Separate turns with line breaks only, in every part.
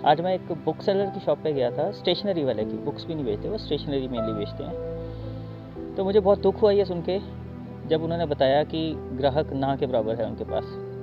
आज मैं एक बुक सेलर की शॉप पे गया था, स्टेशनरी वाले की। बुक्स भी नहीं बेचते वो, स्टेशनरी मेनली बेचते हैं। तो मुझे बहुत दुख हुआ ये सुन के जब उन्होंने बताया कि ग्राहक ना के बराबर है उनके पास।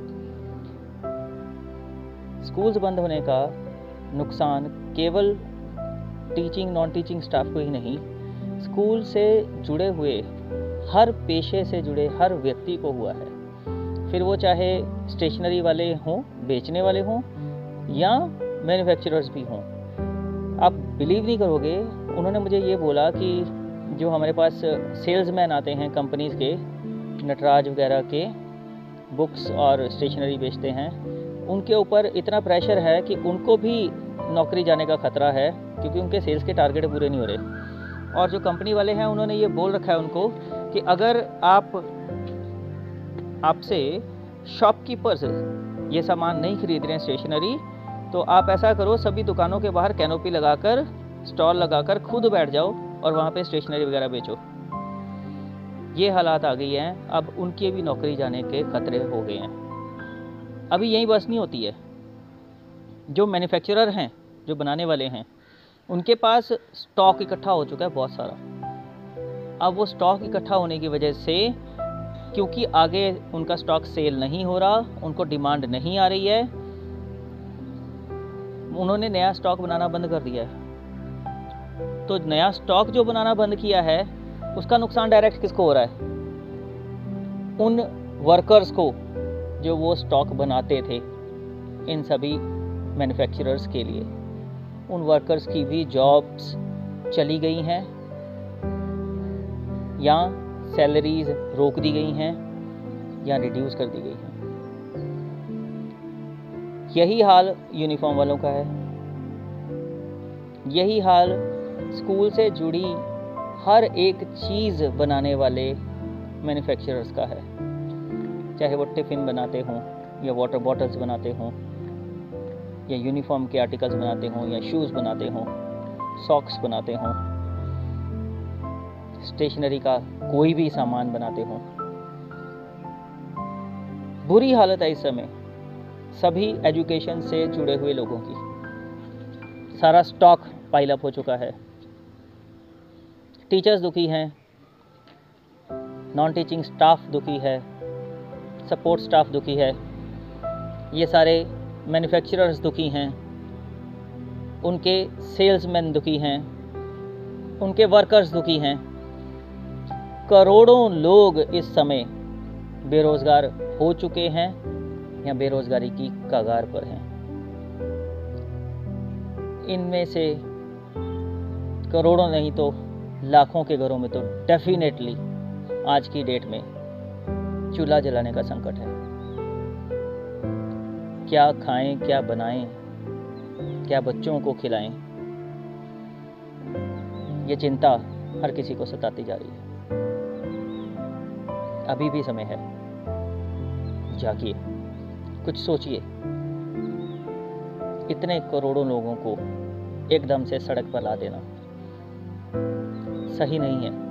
स्कूल्स बंद होने का नुकसान केवल टीचिंग नॉन टीचिंग स्टाफ को ही नहीं, स्कूल से जुड़े हुए हर पेशे से जुड़े हर व्यक्ति को हुआ है। फिर वो चाहे स्टेशनरी वाले हों, बेचने वाले हों, या मैन्युफैक्चरर्स भी हों। आप बिलीव नहीं करोगे, उन्होंने मुझे ये बोला कि जो हमारे पास सेल्समैन आते हैं कंपनीज़ के, नटराज वगैरह के, बुक्स और स्टेशनरी बेचते हैं, उनके ऊपर इतना प्रेशर है कि उनको भी नौकरी जाने का ख़तरा है, क्योंकि उनके सेल्स के टारगेट पूरे नहीं हो रहे। और जो कंपनी वाले हैं उन्होंने ये बोल रखा है उनको कि अगर आपसे शॉपकीपर्स ये सामान नहीं खरीद रहे हैं स्टेशनरी, तो आप ऐसा करो, सभी दुकानों के बाहर कैनोपी लगाकर, स्टॉल लगाकर खुद बैठ जाओ और वहाँ पे स्टेशनरी वगैरह बेचो। ये हालात आ गई हैं, अब उनकी भी नौकरी जाने के खतरे हो गए हैं। अभी यही बस नहीं होती है, जो मैन्युफैक्चरर हैं, जो बनाने वाले हैं, उनके पास स्टॉक इकट्ठा हो चुका है बहुत सारा। अब वो स्टॉक इकट्ठा होने की वजह से, क्योंकि आगे उनका स्टॉक सेल नहीं हो रहा, उनको डिमांड नहीं आ रही है, उन्होंने नया स्टॉक बनाना बंद कर दिया है। तो नया स्टॉक जो बनाना बंद किया है, उसका नुकसान डायरेक्ट किसको हो रहा है? उन वर्कर्स को जो वो स्टॉक बनाते थे, इन सभी मैन्युफैक्चरर्स के लिए। उन वर्कर्स की भी जॉब्स चली गई हैं या सैलरीज रोक दी गई हैं या रिड्यूस कर दी गई हैं। यही हाल यूनिफॉर्म वालों का है, यही हाल स्कूल से जुड़ी हर एक चीज़ बनाने वाले मैन्युफैक्चरर्स का है। चाहे वो टिफ़िन बनाते हों, या वाटर बॉटल्स बनाते हों, या यूनिफॉर्म के आर्टिकल्स बनाते हों, या शूज़ बनाते हों, सॉक्स बनाते हों, स्टेशनरी का कोई भी सामान बनाते हों। बुरी हालत है इस समय सभी एजुकेशन से जुड़े हुए लोगों की। सारा स्टॉक पाइल अप हो चुका है। टीचर्स दुखी हैं, नॉन टीचिंग स्टाफ दुखी है, सपोर्ट स्टाफ दुखी है, ये सारे मैन्युफैक्चरर्स दुखी हैं, उनके सेल्समैन दुखी हैं, उनके वर्कर्स दुखी हैं। करोड़ों लोग इस समय बेरोज़गार हो चुके हैं या बेरोज़गारी की कगार पर हैं। इनमें से करोड़ों नहीं तो लाखों के घरों में तो डेफिनेटली आज की डेट में चूल्हा जलाने का संकट है। क्या खाएं, क्या बनाएं, क्या बच्चों को खिलाएं, ये चिंता हर किसी को सताती जा रही है। अभी भी समय है, जागिए, कुछ सोचिए। इतने करोड़ों लोगों को एकदम से सड़क पर ला देना सही नहीं है।